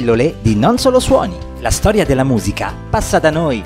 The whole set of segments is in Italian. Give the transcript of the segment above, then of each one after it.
Pillole di Non Solo Suoni. La storia della musica passa da noi.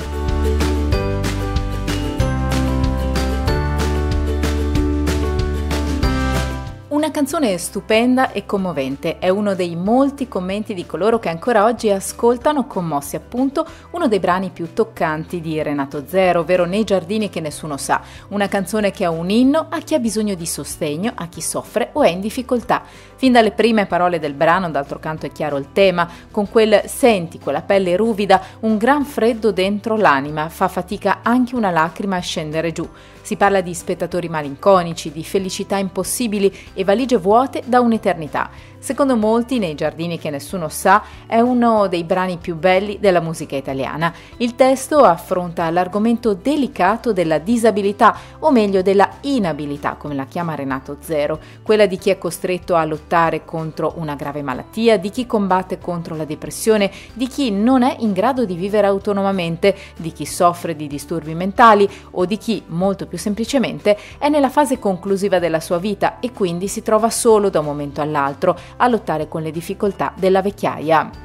Una canzone stupenda e commovente, è uno dei molti commenti di coloro che ancora oggi ascoltano commossi appunto uno dei brani più toccanti di Renato Zero, ovvero Nei giardini che nessuno sa, una canzone che è un inno a chi ha bisogno di sostegno, a chi soffre o è in difficoltà. Fin dalle prime parole del brano, d'altro canto è chiaro il tema, con quel senti quella pelle ruvida, un gran freddo dentro l'anima, fa fatica anche una lacrima a scendere giù. Si parla di spettatori malinconici, di felicità impossibili e valigie vuote da un'eternità. Secondo molti, Nei giardini che nessuno sa è uno dei brani più belli della musica italiana. Il testo affronta l'argomento delicato della disabilità, o meglio della inabilità, come la chiama Renato Zero, quella di chi è costretto a lottare contro una grave malattia, di chi combatte contro la depressione, di chi non è in grado di vivere autonomamente, di chi soffre di disturbi mentali o di chi, molto più semplicemente, è nella fase conclusiva della sua vita e quindi si trova solo da un momento all'altro a lottare con le difficoltà della vecchiaia.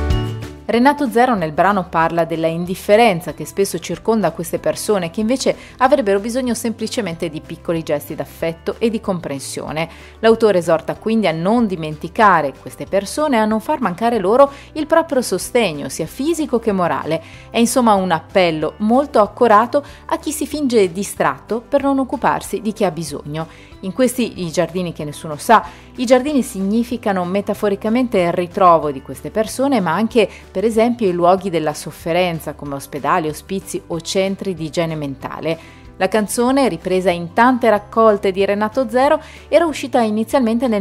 Renato Zero nel brano parla della indifferenza che spesso circonda queste persone che invece avrebbero bisogno semplicemente di piccoli gesti d'affetto e di comprensione. L'autore esorta quindi a non dimenticare queste persone e a non far mancare loro il proprio sostegno, sia fisico che morale. È insomma un appello molto accorato a chi si finge distratto per non occuparsi di chi ha bisogno. In questi I giardini che nessuno sa, i giardini significano metaforicamente il ritrovo di queste persone, ma anche per esempio i luoghi della sofferenza come ospedali, ospizi o centri di igiene mentale. La canzone, ripresa in tante raccolte di Renato Zero, era uscita inizialmente nel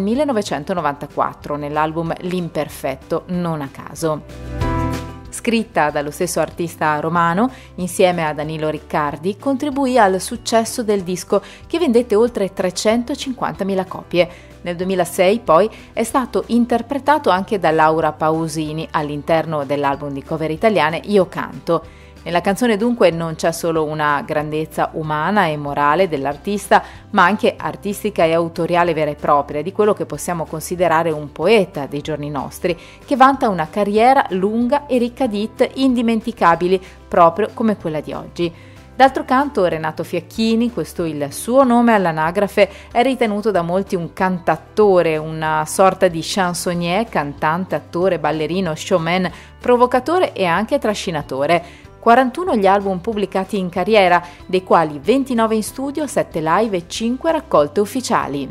1994 nell'album L'Imperfetto, non a caso. Scritta dallo stesso artista romano, insieme a Danilo Riccardi, contribuì al successo del disco che vendette oltre 350.000 copie. Nel 2006 poi è stato interpretato anche da Laura Pausini all'interno dell'album di cover italiane Io Canto. Nella canzone dunque non c'è solo una grandezza umana e morale dell'artista, ma anche artistica e autoriale vera e propria, di quello che possiamo considerare un poeta dei giorni nostri, che vanta una carriera lunga e ricca di hit indimenticabili, proprio come quella di oggi. D'altro canto, Renato Fiacchini, questo il suo nome all'anagrafe, è ritenuto da molti un cantattore, una sorta di chansonnier, cantante, attore, ballerino, showman, provocatore e anche trascinatore. 41 gli album pubblicati in carriera, dei quali 29 in studio, 7 live e 5 raccolte ufficiali.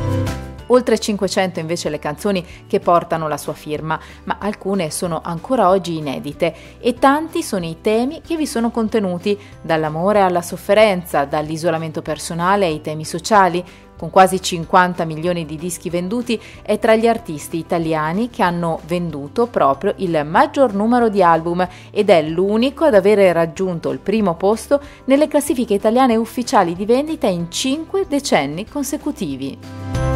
Oltre 500 invece le canzoni che portano la sua firma, ma alcune sono ancora oggi inedite e tanti sono i temi che vi sono contenuti, dall'amore alla sofferenza, dall'isolamento personale ai temi sociali. Con quasi 50 milioni di dischi venduti, è tra gli artisti italiani che hanno venduto proprio il maggior numero di album ed è l'unico ad avere raggiunto il primo posto nelle classifiche italiane ufficiali di vendita in 5 decenni consecutivi.